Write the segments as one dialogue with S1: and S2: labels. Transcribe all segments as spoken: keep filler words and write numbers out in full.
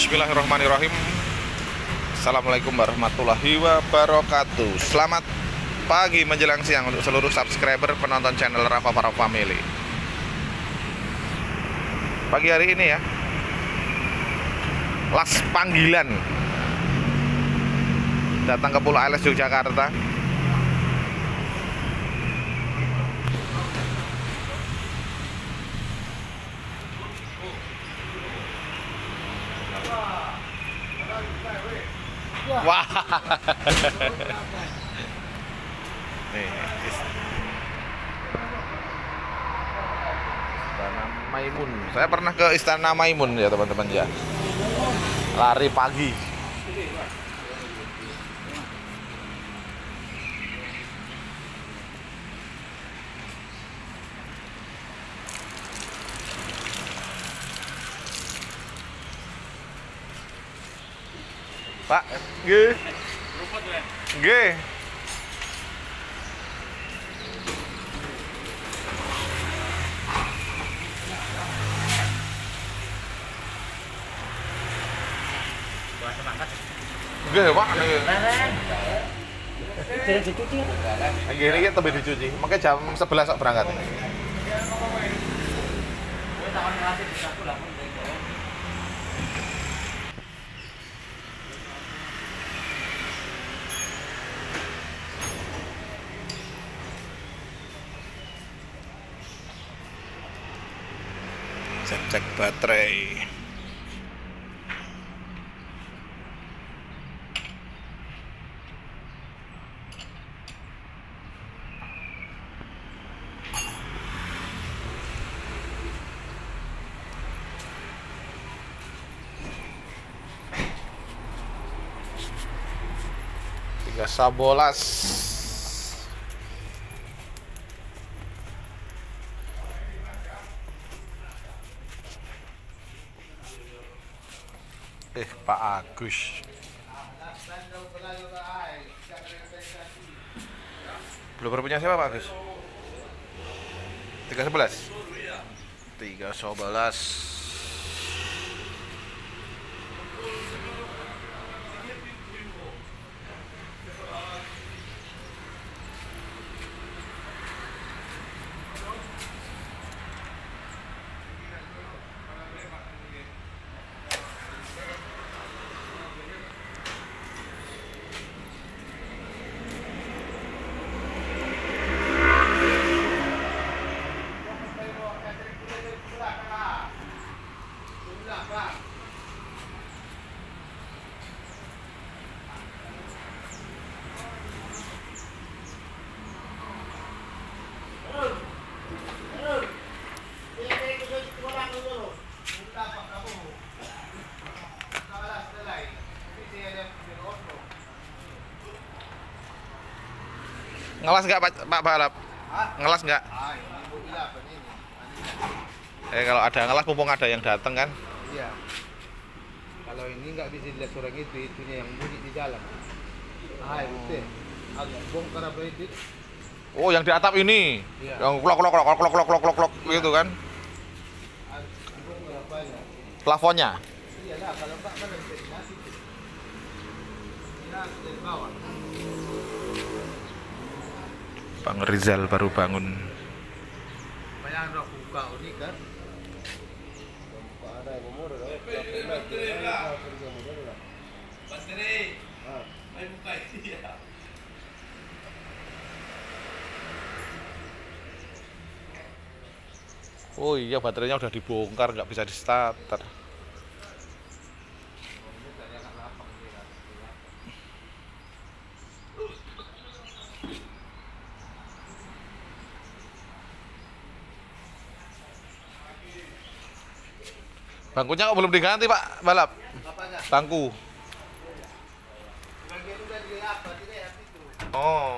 S1: Bismillahirrahmanirrahim. Assalamualaikum warahmatullahi wabarakatuh. Selamat pagi menjelang siang untuk seluruh subscriber penonton channel Rafa Para Family. Pagi hari ini ya, las panggilan datang ke Pulau Ales Yogyakarta. Wah. Nih, Istana Maimun. Saya pernah ke Istana Maimun ya teman-teman ya. Lari pagi. Pak, nggih. Nggih. Nggih, Pak.
S2: Tidak dicuci kan?
S1: Nggih, ini tebih dicuci. Makanya jam sebelas kok berangkat. Cek baterai. tiga sabolas. Eh, Pak Agus. Belum punya siapa Pak Agus? tiga sebelas. tiga sebelas. Ngelas nggak Pak, Pak Balap? Ngelas nggak? Eh kalau ada ngelas mumpung ada yang datang kan?
S3: Iya. Kalau ini nggak bisa dilihat orang itu, itunya yang bunyi di dalam. Ah, itu. Agak bongkar apa itu?
S1: Oh, yang di atap ini.
S3: Iya.
S1: Yang klok klok klok klok klok klok klok klok
S3: Iya.
S1: gitu kan? Plafonnya.
S3: Iya lah, kalau nggak kan bisa dikasih. Kita dari bawah.
S1: Bang Rizal baru bangun.
S3: Banyak orang buka ini kan. Ada yang umur kan? Baterai. Ah. Main buka ya.
S1: Oh iya, baterainya udah dibongkar, nggak bisa di starter. Bangkunya kok belum diganti Pak Balap?
S3: Apanya?
S1: Bangku.
S3: Bagian udah dilap, tidak ya itu.
S1: Oh.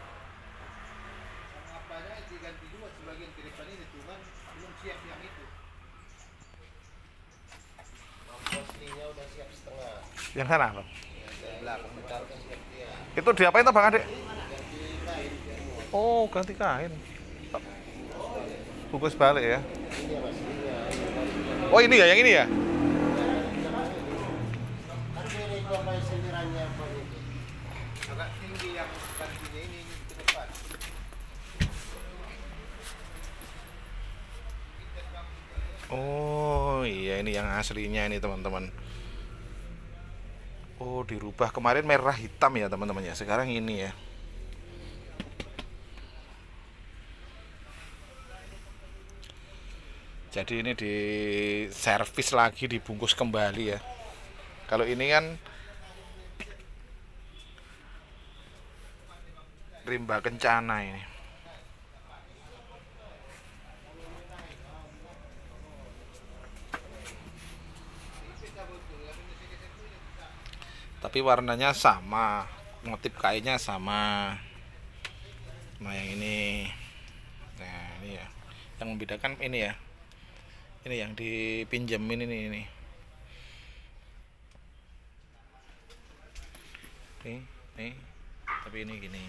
S3: Apanya diganti juga sebagian ke depan ini cuman belum siap yang itu. Postingnya udah siap setengah.
S1: Yang sana Bang?
S3: Sebelah komputer kan siap dia.
S1: Itu diapain tuh Bang Adik? Oh, ganti kain. Bungkus balik ya. Oh ini ya, yang ini ya?
S3: merahnya apa itu? Agak tinggi yang gantinya ini, ini ke depan.
S1: Oh iya, ini yang aslinya ini teman-teman. Oh, dirubah kemarin merah hitam ya teman-teman ya. Sekarang ini ya. Jadi ini di servis lagi, dibungkus kembali ya. Kalau ini kan rimba kencana ini. Tapi warnanya sama, motif kainnya sama. Nah yang ini, nah ini ya, yang membedakan ini ya, ini yang dipinjemin ini ini. Nih, nih, tapi ini gini.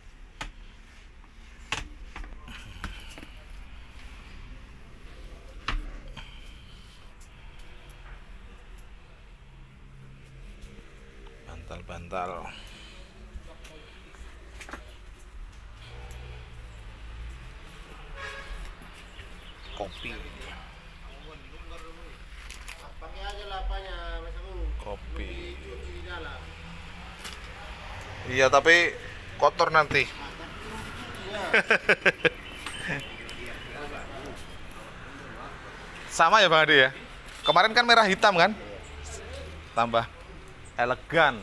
S1: Bantal-bantal. Kopi.
S3: Pakai aja lapanya, Mas Agung.
S1: Kopi.
S3: Dicuci di dalam.
S1: Iya, tapi kotor nanti. Sama ya Bang Ade ya? Kemarin kan merah hitam kan? Tambah elegan.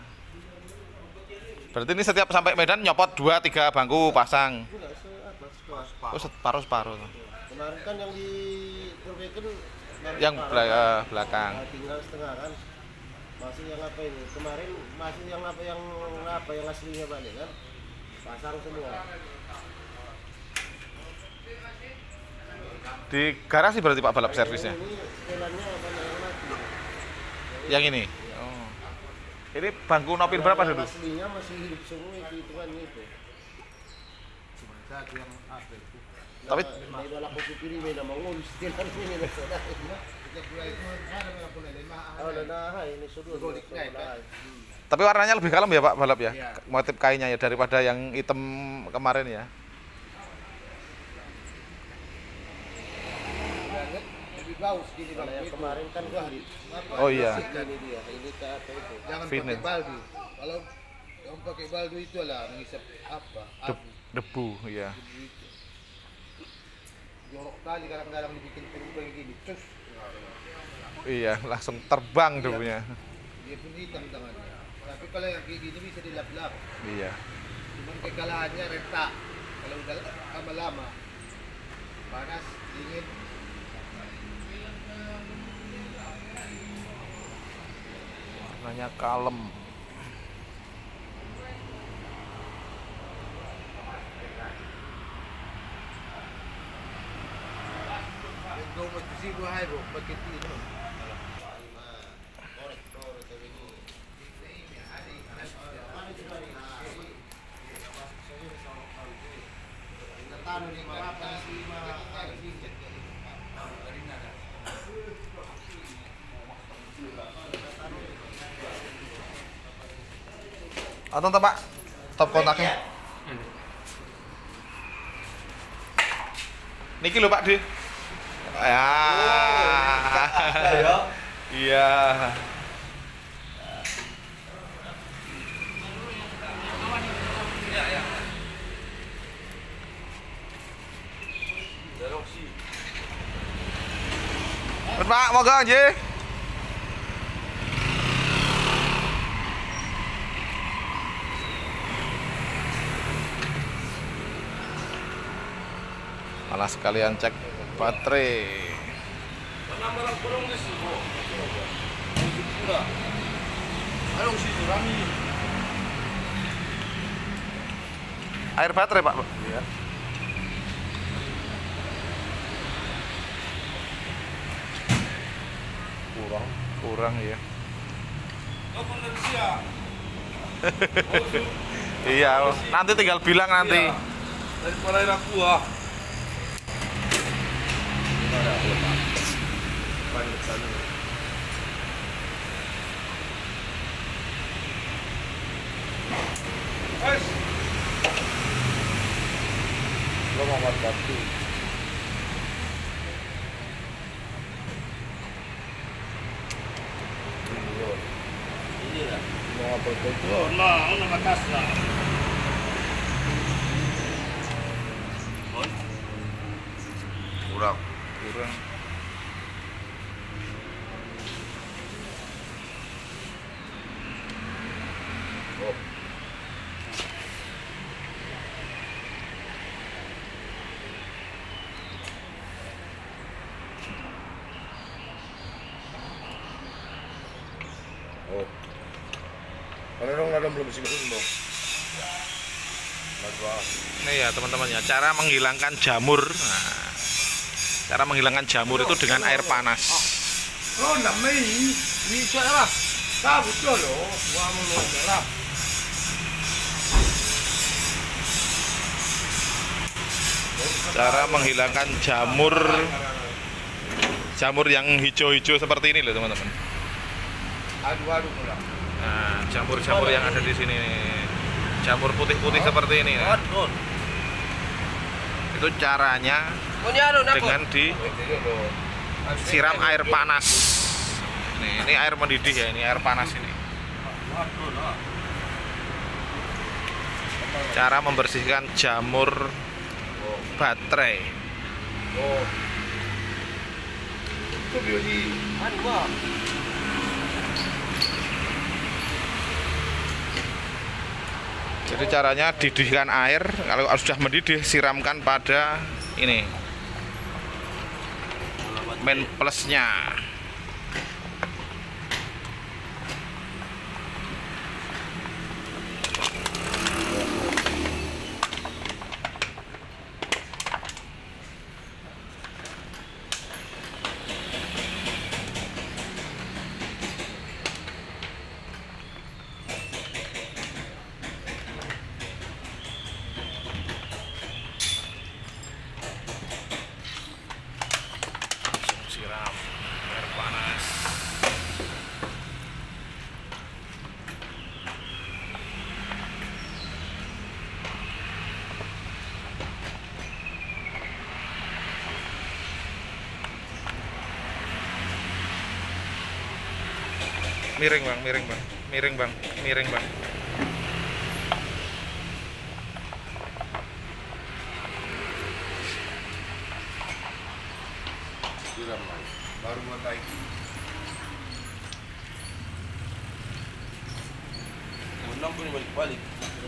S1: Berarti ini setiap sampai Medan nyopot dua tiga bangku pasang.
S3: Enggak seapa,
S1: Oh, separuh-separuh.
S3: kemarin kan yang di perbaikan
S1: Yang bela- belakang.
S3: Nah, tinggal setengah kan. Masih yang apa ini? Kemarin masih yang apa yang apa yang aslinya balik kan? Pasang semua.
S1: Di garasi berarti Pak balap servisnya.
S3: Ini setelannya banyak yang mati.
S1: Yang ini. Oh. Ini bangku Nopin berapa
S3: Yang
S1: dulu?
S3: aslinya masih hidup semua itu hitungannya itu. Cuma satu yang apa itu?
S1: Tapi
S3: May wala ko pipili, may namangon. Setelan ini na sa dahil. Oh, nanahay. Ini sudut.
S1: tapi warnanya lebih kalem ya Pak balap ya?
S3: Iya.
S1: Motif kainnya ya daripada yang hitam kemarin ya.
S3: Lebih bagus gini Bang. Yang kemarin kan gini.
S1: Oh iya.
S3: Ini dia. Ini ke apa itu? Jangan
S1: Fitness.
S3: pakai baldu. Kalau yang pakai baldu itu lah mengisap apa?
S1: De-
S3: Abu.
S1: debu ya.
S3: Jorok kali kadang-kadang dibikin perubahan gini. Cus.
S1: Iya, langsung terbang debunya.
S3: Dia pun hitam tangannya. Tapi kalau yang kayak gini bisa dilap-lap.
S1: Iya.
S3: Cuman kekalahannya retak. Kalau udah lama-lama panas, dingin.
S1: Warnanya kalem.
S3: Ikaw magkasibo hay bro, bakit ito?
S1: Atau Pak, top kontaknya. Niki lho Pak Di. Ya. Iya. Pak, moga nggih. Malah sekalian cek baterai. Air baterai Pak. Iya. Kurang, kurang ya. Iya, nanti tinggal bilang nanti.
S2: Daripada air aku ah.
S3: Muhammad Batu. Ini lah. Mau apa itu?
S2: Oh, nah, una matassa.
S3: Kurang.
S1: kurang.
S3: Oh. Oh. Ano nung nadam belum sih dong?
S1: Ini ya teman-teman ya, cara menghilangkan jamur. Nah, cara menghilangkan jamur itu dengan air panas.
S3: Oh, namanya ini cara. Tahu betul loh, gua mau ngelarap.
S1: Cara menghilangkan jamur jamur yang hijau-hijau seperti ini loh teman-teman.
S3: Aduh-aduh pulang.
S1: Nah, jamur-jamur yang ada di sini nih. Jamur putih-putih seperti ini. Nah. Itu caranya dengan disiram air panas. Nih, ini air mendidih ya, ini air panas ini. Cara membersihkan jamur baterai.
S3: Oh. Itu biodi. Aduh.
S1: Jadi caranya didihkan air, kalau sudah mendidih siramkan pada ini main plusnya. Siram air panas. Miring bang, miring bang, miring bang, miring bang.
S3: Siram lagi. Baru matai.
S2: Undang pun balik-balik.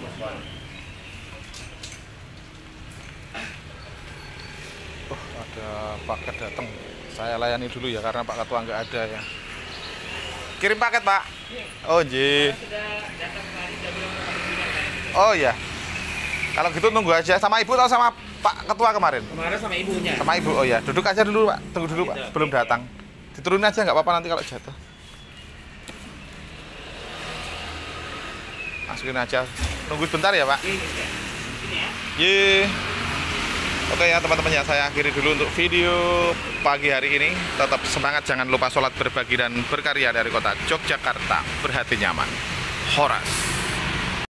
S1: Oh, ada paket datang. Saya layani dulu ya karena Pak Ketua nggak ada ya. Kirim paket Pak. Oh ji. Oh iya. Kalau gitu nunggu aja sama ibu atau sama Pak Ketua kemarin?
S4: Kemarin sama ibunya.
S1: Sama ibu. Oh ya, duduk aja dulu Pak. Tunggu dulu Pak. Belum datang. Diturunin aja nggak apa-apa nanti kalau jatuh. Masukin aja. Nunggu sebentar ya Pak.
S4: Ini ya.
S1: Ye. Oke ya teman-teman ya, saya akhiri dulu untuk video pagi hari ini. Tetap semangat, jangan lupa sholat, berbagi dan berkarya dari kota Yogyakarta. Berhati nyaman. Horas.